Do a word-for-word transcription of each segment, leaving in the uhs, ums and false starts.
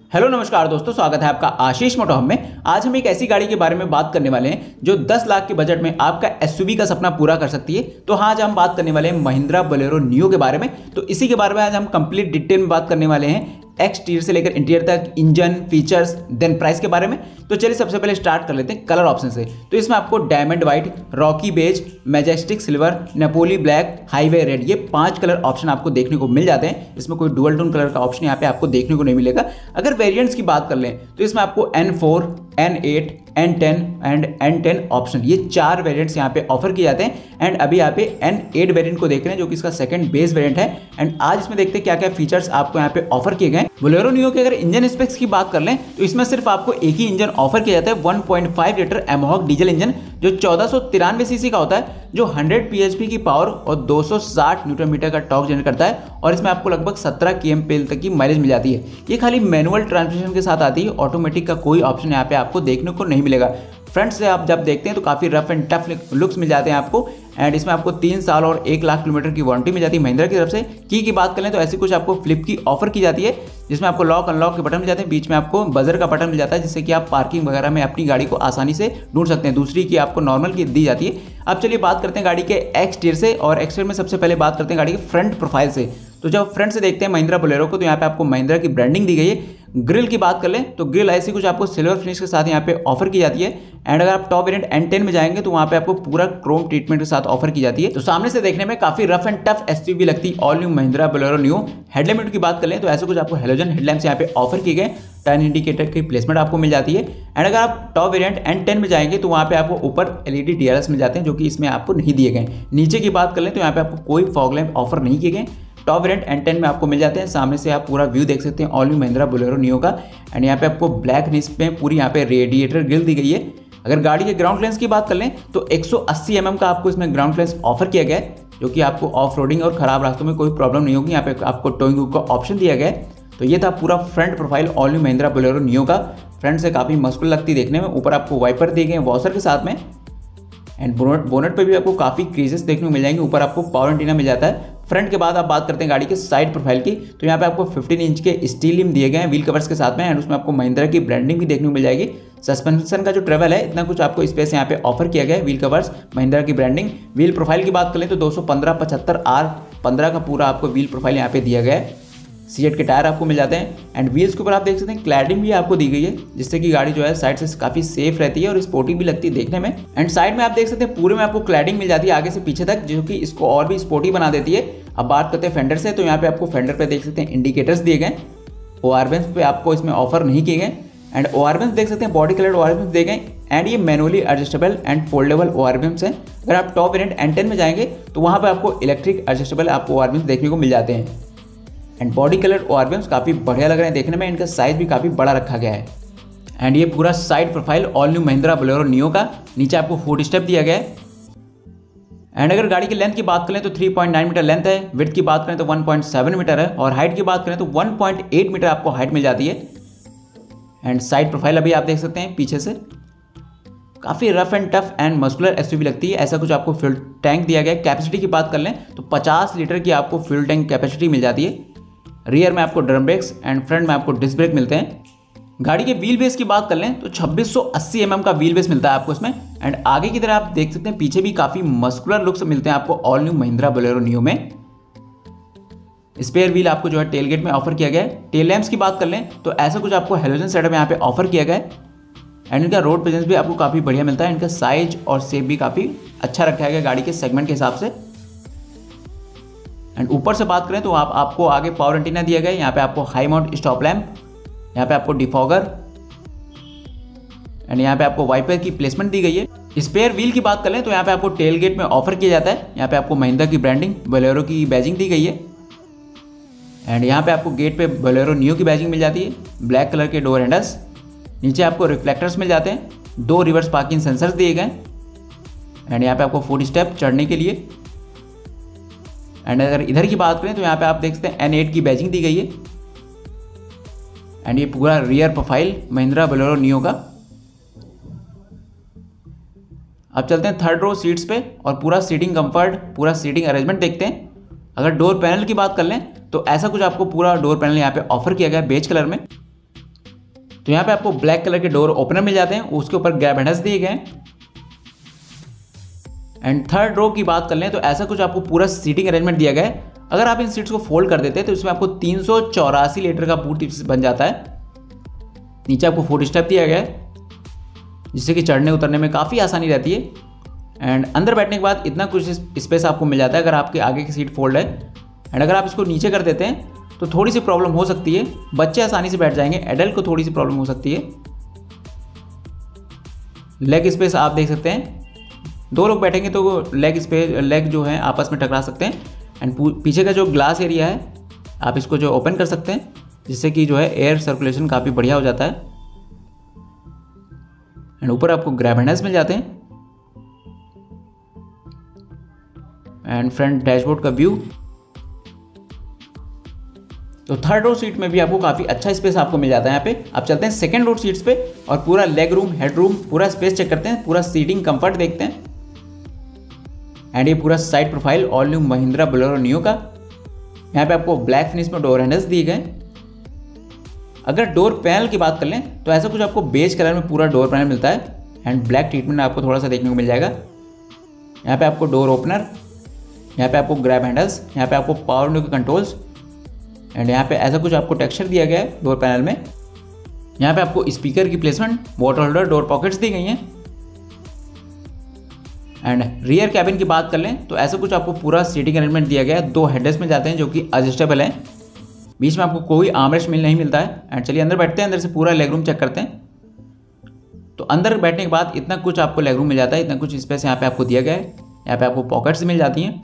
Hello नमस्कार दोस्तों, स्वागत है आपका आशीष मोटो हब में। आज हम एक ऐसी गाड़ी के बारे में बात करने वाले हैं जो दस लाख के बजट में आपका एसयूवी का सपना पूरा कर सकती है। तो हाँ, आज हम बात करने वाले हैं महिंद्रा बोलेरो नियो के बारे में। तो इसी के बारे में आज हम कंप्लीट डिटेल में बात करने वाले हैं, एक्सटीरियर से लेकर इंटीरियर तक, इंजन, फीचर्स, देन प्राइस के बारे में। तो चलिए सबसे पहले स्टार्ट कर लेते हैं कलर ऑप्शन से। तो इसमें आपको diamond white, rocky beige, majestic silver, Napoli black, highway red, ये पांच कलर ऑप्शन आपको देखने को मिल जाते हैं। इसमें कोई डुअल टोन कलर का ऑप्शन यहाँ पे आपको देखने को नहीं मिलेगा। अगर वेरिएंट्स की बात कर लें तो इसमें आपको N four, N eight, N ten and N ten option, ये चार वेरिएंट्स यहाँ पे ऑफर किए जाते हैं। एंड अभी यहाँ पे एन एट वेरिएंट को देख रहे हैं जो कि इसका सेकंड बेस वेरिएंट है। एंड आज इसमें देखते हैं क्या क्या फीचर्स आपको यहाँ पे ऑफर किए गए। बोलेरो नियो के अगर इंजन स्पेक्स की बात कर लें तो इसमें सिर्फ आपको एक ही इंजन ऑफर किया जाता है, one point five litre mHawk diesel engine जो चौदह सौ तिरानवे सीसी का होता है, जो हंड्रेड पीएचपी की पावर और दो सौ साठ न्यूटन मीटर का टॉर्क जनरेट करता है। और इसमें आपको लगभग सत्रह केएमपीएल तक की माइलेज मिल जाती है। ये खाली मैनुअल ट्रांसमिशन के साथ आती है, ऑटोमेटिक का कोई ऑप्शन यहाँ पे आपको देखने को नहीं मिलेगा। फ्रंट से आप जब देखते हैं तो काफ़ी रफ एंड टफ लुक्स मिल जाते हैं आपको। एंड इसमें आपको तीन साल और एक लाख किलोमीटर की वारंटी मिल जाती है महिंद्रा की तरफ से। की की बात करें तो ऐसी कुछ आपको फ्लिप की ऑफर की जाती है, जिसमें आपको लॉक अनलॉक के बटन मिल जाते हैं, बीच में आपको बजर का बटन मिल जाता है, जिससे कि आप पार्किंग वगैरह में अपनी गाड़ी को आसानी से ढूंढ सकते हैं। दूसरी की आपको नॉर्मल की दी जाती है। अब चलिए बात करते हैं गाड़ी के एक्सटीरियर से। और एक्सटीरियर में सबसे पहले बात करते हैं गाड़ी के फ्रंट प्रोफाइल से। तो जब फ्रंट से देखते हैं महिंद्रा बोलेरो को, तो यहाँ पे आपको महिंद्रा की ब्रांडिंग दी गई है। ग्रिल की बात कर लें तो ग्रिल ऐसी कुछ आपको सिल्वर फिनिश के साथ यहाँ पे ऑफर की जाती है। एंड अगर आप टॉप वेरिएंट एन टेन में जाएंगे तो वहाँ पे आपको पूरा क्रोम ट्रीटमेंट के साथ ऑफर की जाती है। तो सामने से देखने में काफी रफ एंड टफ एसयूवी लगती है all new Mahindra Bolero Neo. Headlamp की बात कर लें तो ऐसे कुछ आपको हेलोजन हेडलैम्प्स यहाँ पे ऑफर किए गए। टर्न इंडिकेटर की प्लेसमेंट आपको मिल जाती है। एंड अगर आप टॉप वेरिएंट एन टेन में जाएंगे तो वहाँ पे आपको ऊपर एलईडी डीआरएस मिल जाते हैं, जो कि इसमें आपको नहीं दिए गए। नीचे की बात कर लें तो यहाँ पे आपको कोई फॉग लैंप ऑफर नहीं किए गए। टॉप वेरिएंट एन टेन में आपको मिल जाते हैं। सामने से आप पूरा व्यू देख सकते हैं all new Mahindra Bolero Neo का। एंड यहाँ पे आपको ब्लैक निस में पूरी यहाँ पे रेडिएटर ग्रिल दी गई है। अगर गाड़ी के ग्राउंड क्लियरेंस की बात कर लें तो एक सौ अस्सी एम एम का आपको इसमें ग्राउंड क्लियरेंस ऑफर किया गया है, जो कि आपको ऑफ रोडिंग और खराब रास्तों में कोई प्रॉब्लम नहीं होगी। यहाँ पे आपको टोइंग का ऑप्शन दिया गया है। तो ये था पूरा front profile all new Mahindra Bolero Neo का। फ्रंट से काफ़ी मस्कुलर लगती है देखने में। ऊपर आपको वाइपर दिए गए वॉशर के साथ में। एंड बोनट बोनट पे भी आपको काफ़ी क्रीजेस देखने को मिल जाएंगे। ऊपर आपको पावर एंटीना मिल जाता है। फ्रंट के बाद आप बात करते हैं गाड़ी के साइड प्रोफाइल की, तो यहाँ पे आपको पंद्रह इंच के स्टील रिम दिए गए हैं व्हील कवर्स के साथ में। एंड उसमें आपको महिंद्रा की ब्रांडिंग भी देखने को मिल जाएगी। सस्पेंशन का जो ट्रेवल है, इतना कुछ आपको स्पेस यहाँ पे ऑफर किया गया है। व्हील कवर्स, महिंद्रा की ब्रांडिंग। व्हील प्रोफाइल की बात करें तो दो सौ पंद्रह पचहत्तर आर पंद्रह का पूरा आपको व्हील प्रोफाइल यहाँ पे दिया गया है। सीएट के टायर आपको मिल जाते हैं। एंड व्हील्स के ऊपर आप देख सकते हैं क्लैडिंग भी आपको दी गई है, जिससे कि गाड़ी जो है साइड से काफी सेफ रहती है और स्पोर्टी भी लगती है देखने में। एंड साइड में आप देख सकते हैं पूरे में आपको क्लैडिंग मिल जाती है आगे से पीछे तक, जो कि इसको और भी स्पोर्टी बना देती है। अब बात करते हैं फेंडर से, तो यहाँ पे आपको फेंडर पे देख सकते हैं इंडिकेटर्स दिए गए। ओआरवेंस पे आपको इसमें ऑफर नहीं किए गए। एंड ओआरवेंस देख सकते हैं बॉडी कलर्ड ओआरवेंस दिए गए। एंड ये manually adjustable and foldable ORVMs है। अगर आप टॉप वेरिएंट एन टेन में जाएंगे तो वहाँ पे आपको इलेक्ट्रिक एडजस्टेबल आपको ओआरवेंस देखने को मिल जाते हैं। एंड बॉडी कलर ओआरवेंस काफ़ी बढ़िया लग रहे हैं देखने में। इनका साइज भी काफ़ी बड़ा रखा गया है। एंड ये पूरा side profile all new Mahindra Bolero Neo का। नीचे आपको फुट स्टेप दिया गया है। एंड अगर गाड़ी की लेंथ की बात करें तो three point nine metre length है। विड्थ की बात करें तो वन पॉइंट सेवन मीटर है। और हाइट की बात करें तो वन पॉइंट एट मीटर आपको हाइट मिल जाती है। एंड साइड प्रोफाइल अभी आप देख सकते हैं पीछे से काफ़ी rough and tough and muscular SUV लगती है। ऐसा कुछ आपको फ्यूल टैंक दिया गया है। कैपेसिटी की बात कर लें तो पचास लीटर की आपको फ्यूल टैंक कैपेसिटी मिल जाती है। रियर में आपको ड्रम ब्रेक्स एंड फ्रंट में आपको डिस्क ब्रेक मिलते हैं। गाड़ी के व्हील बेस की बात कर लें तो छब्बीस सौ अस्सी एम एम का व्हील बेस मिलता है आपको इसमें। एंड आगे की तरह आप देख सकते हैं पीछे भी काफ़ी मस्कुलर लुक्स मिलते हैं आपको all new Mahindra Bolero Neo में। स्पेयर व्हील आपको जो है टेलगेट में ऑफर किया गया है। टेल लैंप्स की बात कर लें तो ऐसा कुछ आपको हेलोजन सेटअप यहाँ पे ऑफर किया गया है। एंड इनका रोड प्रेजेंस भी आपको काफ़ी बढ़िया मिलता है। इनका साइज और शेप भी काफ़ी अच्छा रखा गया गाड़ी के सेगमेंट के हिसाब से। एंड ऊपर से बात करें तो आप आपको आगे पावर एंटीना दिया गया है। यहाँ पे आपको हाई माउंट स्टॉप लैंप, यहाँ पे आपको डिफॉगर, एंड यहाँ पे आपको वाइपर की प्लेसमेंट दी गई है। स्पेयर व्हील की बात करें तो यहाँ पे आपको टेल गेट में ऑफर किया जाता है। यहाँ पे आपको महिंद्रा की ब्रांडिंग, बोलेरो की बैजिंग दी गई है। एंड यहाँ पे आपको गेट पे बोलेरो नियो की बैजिंग मिल जाती है। ब्लैक कलर के डोर हैंडल्स, नीचे आपको रिफ्लेक्टर्स मिल जाते हैं। दो रिवर्स पार्किंग सेंसर्स दिए गए। एंड यहाँ पे आपको फुट स्टेप चढ़ने के लिए। एंड अगर इधर की बात करें तो यहाँ पे आप देख सकते हैं एन एट की बैजिंग दी गई है। एंड ये पूरा rear profile Mahindra Bolero Neo का। अब चलते हैं थर्ड रो सीट्स पे और पूरा सीटिंग कंफर्ट, पूरा सीटिंग अरेंजमेंट देखते हैं। अगर डोर पैनल की बात कर लें तो ऐसा कुछ आपको पूरा डोर पैनल यहाँ पे ऑफर किया गया है बेज कलर में। तो यहाँ पे आपको ब्लैक कलर के डोर ओपनर मिल जाते हैं, उसके ऊपर ग्रैब हैंडल्स दिए गए हैं। एंड थर्ड रो की बात कर लें तो ऐसा कुछ आपको पूरा सीटिंग अरेंजमेंट दिया गया है। अगर आप इन सीट्स को फोल्ड कर देते हैं तो इसमें आपको तीन सौ चौरासी लीटर का बूट बन जाता है। नीचे आपको फुट स्टेप दिया गया है जिससे कि चढ़ने उतरने में काफ़ी आसानी रहती है। एंड अंदर बैठने के बाद इतना कुछ स्पेस आपको मिल जाता है अगर आपके आगे की सीट फोल्ड है। एंड अगर आप इसको नीचे कर देते हैं तो थोड़ी सी प्रॉब्लम हो सकती है, बच्चे आसानी से बैठ जाएंगे, एडल्ट को थोड़ी सी प्रॉब्लम हो सकती है। लेग स्पेस आप देख सकते हैं, दो लोग बैठेंगे तो लेग स्पेस लेग जो है आपस में टकरा सकते हैं। एंड पीछे का जो ग्लास एरिया है आप इसको जो ओपन कर सकते हैं जिससे कि जो है एयर सर्कुलेशन काफ़ी बढ़िया हो जाता है। एंड ऊपर आपको ग्रैब हैंडल्स मिल जाते हैं। एंड फ्रंट डैशबोर्ड का व्यू। तो थर्ड रो सीट में भी आपको काफ़ी अच्छा स्पेस आपको मिल जाता है। यहाँ पे आप चलते हैं सेकंड रो सीट्स पे और पूरा लेग रूम, हेड रूम, पूरा स्पेस चेक करते हैं, पूरा सीटिंग कंफर्ट देखते हैं। एंड ये पूरा side profile all new Mahindra Bolero Neo का। यहाँ पे आपको ब्लैक फिनिश में डोर हैंडल्स दिए गए। अगर डोर पैनल की बात कर लें तो ऐसा कुछ आपको बेज कलर में पूरा डोर पैनल मिलता है। एंड ब्लैक ट्रीटमेंट आपको थोड़ा सा देखने को मिल जाएगा। यहाँ पे आपको डोर ओपनर, यहाँ पे आपको ग्रैब हैंडल्स, यहाँ पे आपको पावर विंडो के कंट्रोल्स। एंड यहाँ पे ऐसा कुछ आपको टेक्सचर दिया गया है डोर पैनल में। यहाँ पे आपको स्पीकर की placement, water holder, door pockets दी गई हैं। एंड रियर कैबिन की बात कर लें तो ऐसा कुछ आपको पूरा सीटिंग अरेंजमेंट दिया गया है। दो हेडरेस्ट मिल जाते हैं जो कि एडजस्टेबल हैं। बीच में आपको कोई आर्मरेस्ट मिल नहीं मिलता है। एंड चलिए अंदर बैठते हैं, अंदर से पूरा लेग रूम चेक करते हैं। तो अंदर बैठने के बाद इतना कुछ आपको लेग रूम मिल जाता है, इतना कुछ स्पेस यहाँ पे आपको दिया गया है। यहाँ पे आपको पॉकेट्स मिल जाती हैं।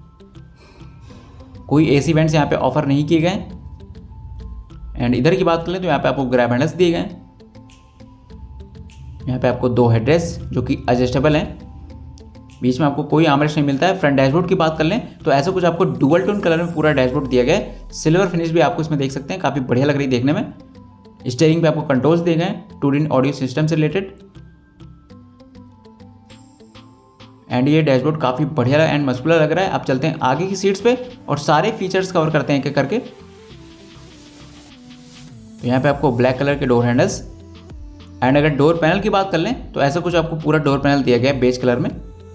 कोई एसी वेंट्स यहाँ पे ऑफर नहीं किए गए। एंड इधर की बात कर लें तो यहाँ पे आपको ग्रैब हैंडल्स दिए गए हैं। यहाँ पे आपको दो हेडरेस्ट जो कि एडजस्टेबल हैं। बीच में आपको कोई आर्मरेस्ट नहीं मिलता है। फ्रंट डैशबोर्ड की बात कर लें तो ऐसा कुछ आपको डुअल टोन कलर में पूरा डैशबोर्ड दिया गया है। सिल्वर फिनिश भी आपको इसमें देख सकते हैं, काफ़ी बढ़िया लग रही है देखने में। स्टीयरिंग पे आपको कंट्रोल्स दिए गए हैं टू इन ऑडियो सिस्टम से रिलेटेड। एंड ये डैशबोर्ड काफ़ी बढ़िया एंड मस्कुलर लग रहा है। आप चलते हैं आगे की सीट्स पे और सारे फीचर्स कवर करते हैं एक एक करके। तो यहाँ पे आपको ब्लैक कलर के डोर हैंडल्स। एंड अगर डोर पैनल की बात कर लें तो ऐसा कुछ आपको पूरा डोर पैनल दिया गया है बेज कलर में।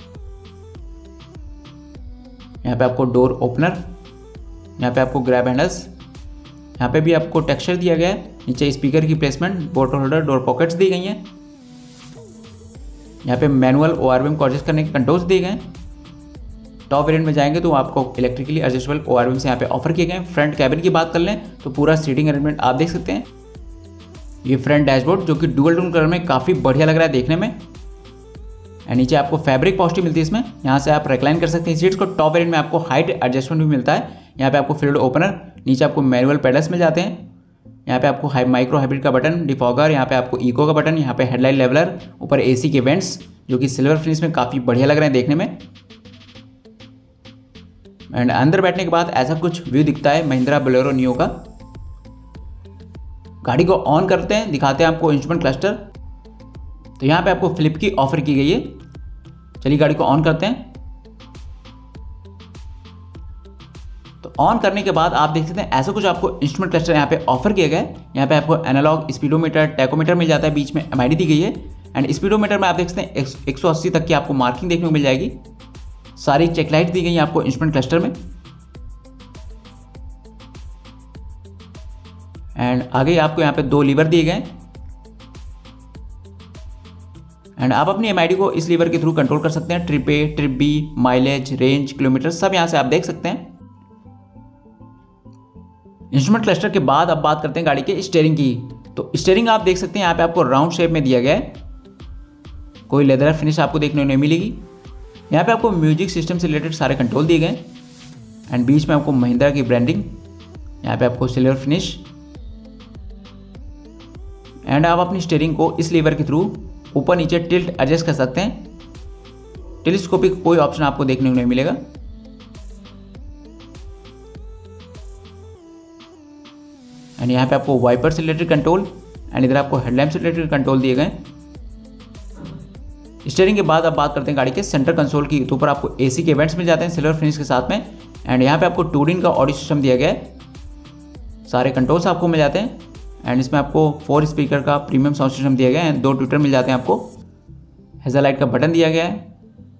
यहाँ पे आपको डोर ओपनर, यहाँ पे आपको ग्रैब हैंडल्स, यहाँ पे भी आपको टेक्सचर दिया गया है। नीचे स्पीकर की placement, water holder, door pockets दी गई हैं। यहाँ पे मैनुअल ओआरवीएम को एडजस्ट करने के कंट्रोल्स दिए गए हैं। टॉप वेरिएंट में जाएंगे तो आपको इलेक्ट्रिकली एडजस्टेबल ओआरवीएम से यहाँ पे ऑफर किए गए हैं। फ्रंट कैबिन की बात कर लें तो पूरा सीटिंग अरेंजमेंट आप देख सकते हैं। ये फ्रंट डैशबोर्ड जो कि डुअल टोन कलर में काफ़ी बढ़िया लग रहा है देखने में। एंड नीचे आपको फैब्रिक पॉजिटिव मिलती है इसमें, यहाँ से आप रिक्लाइन कर सकते हैं सीट्स को। टॉप वेरिएंट में आपको हाइट एडजस्टमेंट भी मिलता है। यहाँ पे आपको फ्लूइड ओपनर, नीचे आपको मैनुअल पेडल्स मिल जाते हैं। यहाँ पे आपको हाई माइक्रो हाइब्रिड का बटन, डिफॉगर, यहाँ पे आपको इको का बटन, यहाँ पे हेडलाइट लेवलर, ऊपर एसी के वेंट्स जो कि सिल्वर फिनिश में काफ़ी बढ़िया लग रहे हैं देखने में। एंड अंदर बैठने के बाद ऐसा कुछ व्यू दिखता है महिंद्रा बोलेरो नियो का। गाड़ी को ऑन करते हैं, दिखाते हैं आपको इंस्ट्रूमेंट क्लस्टर। तो यहाँ पे आपको फ्लिप की ऑफर की गई है। चलिए गाड़ी को ऑन करते हैं। तो ऑन करने के बाद आप देख सकते हैं ऐसा कुछ आपको इंस्ट्रूमेंट क्लस्टर यहाँ पे ऑफर किया गया है। यहाँ पे आपको एनालॉग, स्पीडोमीटर, टैकोमीटर मिल जाता है, बीच में एमआईडी दी गई है। एंड स्पीडोमीटर में आप देख सकते हैं एक सौ अस्सी तक की आपको मार्किंग देखने को मिल जाएगी। सारी चेक लाइट दी गई है आपको इंस्ट्रूमेंट क्लस्टर में। एंड आगे आपको यहाँ पे दो लीवर दिए गए। एंड आप अपनी एमआईडी को इस लीवर के थ्रू कंट्रोल कर सकते हैं। Trip A, trip B, mileage, range, kilometre सब यहाँ से आप देख सकते हैं। इंस्ट्रूमेंट क्लस्टर के बाद अब बात करते हैं गाड़ी के स्टीयरिंग की। तो स्टीयरिंग आप देख सकते हैं यहाँ पे आपको राउंड शेप में दिया गया है। कोई लेदर फिनिश आपको देखने को नहीं मिलेगी। यहाँ पे आपको म्यूजिक सिस्टम से रिलेटेड सारे कंट्रोल दिए गए। एंड बीच में आपको महिंद्रा की ब्रांडिंग, यहाँ पे आपको सिल्वर फिनिश। एंड आप अपनी स्टीयरिंग को इस लीवर के थ्रू ऊपर नीचे टिल्ट एडजस्ट कर सकते हैं। टेलीस्कोपिक कोई ऑप्शन आपको देखने को नहीं मिलेगा। एंड यहाँ पे आपको वाइपर से रिलेटेड कंट्रोल एंड इधर आपको हेडलैम्प से रिलेटेड कंट्रोल दिए गए। स्टीयरिंग के बाद अब बात करते हैं गाड़ी के सेंटर कंसोल की। तो ऊपर आपको एसी के वेंट्स मिल जाते हैं सिल्वर फिनिश के साथ में। एंड यहाँ पे आपको टू इन का ऑडियो सिस्टम दिया गया है। सारे कंट्रोल्स आपको मिल जाते हैं। एंड इसमें आपको फोर स्पीकर का प्रीमियम साउंड सिस्टम दिया गया है, दो ट्विटर मिल जाते हैं आपको, हेज़लाइट का बटन दिया गया है,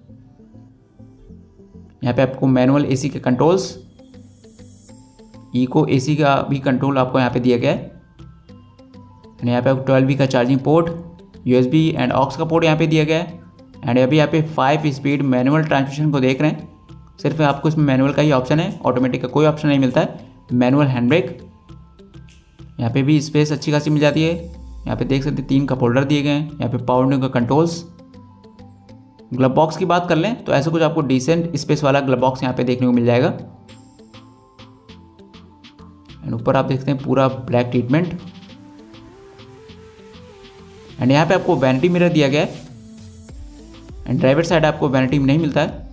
यहाँ पे आपको मैनुअल एसी के कंट्रोल्स, इको एसी का भी कंट्रोल आपको यहाँ पे दिया गया है, एंड यहाँ पे आपको ट्वेल्व वी का charging port, USB and aux का पोर्ट यहाँ पे दिया गया है, एंड अभी यहाँ पे फाइव स्पीड मैनुअल ट्रांसमिशन को देख रहे हैं, सिर्फ आपको इसमें मैनुअल का ही ऑप्शन है, ऑटोमेटिक का कोई ऑप्शन नहीं मिलता है। मैनुअल हैंड ब्रेक, यहाँ पे भी स्पेस अच्छी खासी मिल जाती है, यहाँ पे देख सकते हैं तीन कप होल्डर दिए गए हैं, यहाँ पे पावर विंडो का कंट्रोल्स। ग्लव बॉक्स की बात कर लें तो ऐसा कुछ आपको डिसेंट स्पेस वाला ग्लव बॉक्स यहाँ पे देखने को मिल जाएगा, एंड ऊपर आप देखते हैं पूरा ब्लैक ट्रीटमेंट, एंड यहाँ पे आपको वैनिटी मिरर दिया गया है, एंड ड्राइवर साइड आपको वैनिटी नहीं मिलता है।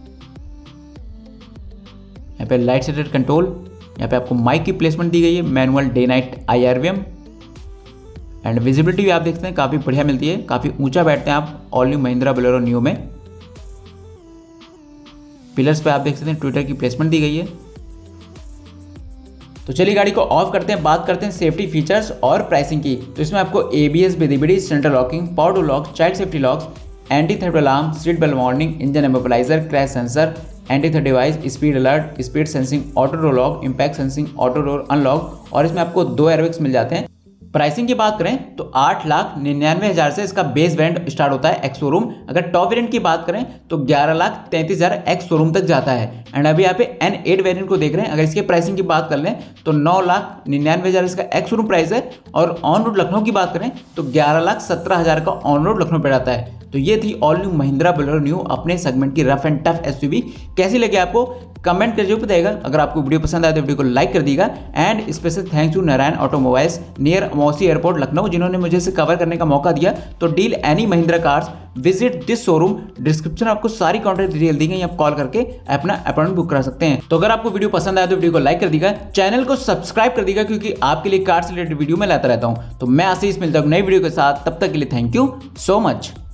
यहाँ पे लाइट सेटेड कंट्रोल, यहाँ पे आपको माइक की प्लेसमेंट दी गई है, manual day night I R V M, and visibility भी आप देखते हैं काफ़ी बढ़िया मिलती है, काफ़ी ऊंचा बैठते हैं आप all new Mahindra Bolero Neo में। पिलर्स पे आप देख सकते हैं ट्विटर की प्लेसमेंट दी गई है। तो चलिए गाड़ी को ऑफ करते हैं, बात करते हैं सेफ्टी फीचर्स और प्राइसिंग की। तो इसमें आपको ABS, visibility, central locking, power door lock, child safety locks, anti theft alarm, seat belt warning, engine immobiliser, crash sensor, anti theft device, speed alert, speed sensing, auto door lock, impact sensing, auto door unlock, और इसमें आपको दो airbags मिल जाते हैं। Pricing की बात करें तो आठ लाख निन्यानवे हज़ार से इसका बेस वेरिएंट स्टार्ट होता है एक्स शोरूम। अगर टॉप वेरिएंट की बात करें तो ग्यारह लाख तैंतीस हज़ार एक्स शोरूम तक जाता है। एंड अभी यहाँ पे एन एट वेरिएंट को देख रहे हैं, अगर इसके प्राइसिंग की बात कर लें तो नौ लाख निन्यानवे हज़ार इसका एक्स शोरूम प्राइस है, और ऑन रोड लखनऊ की बात करें तो ग्यारह लाख सत्रह हज़ार का ऑन रोड लखनऊ पे जाता है। तो ये थी all new Mahindra Bolero new अपने सेगमेंट की रफ एंड टफ एसयूवी। कैसी लगी आपको कमेंट करके बताइएगा। अगर आपको वीडियो पसंद आए तो वीडियो को लाइक कर दीजिएगा। And special thanks to Narayan automobiles near Mausi airport Lucknow, जिन्होंने मुझे इसे कवर करने का मौका दिया। तो deal any Mahindra cars, visit this showroom. Description में आपको सारी कॉन्टैक्ट डिटेल दी गई, आप कॉल करके अपना अपॉइंटमेंट बुक करा सकते हैं। तो अगर आपको वीडियो पसंद आया तो वीडियो को लाइक कर दीजिएगा, चैनल को सब्सक्राइब कर दीजिएगा, क्योंकि आपके लिए कार से रिलेटेड वीडियो मैं लाता रहता हूं। तो मैं आशीष मिलता हूं नई वीडियो के साथ, तब तक के लिए थैंक यू सो मच।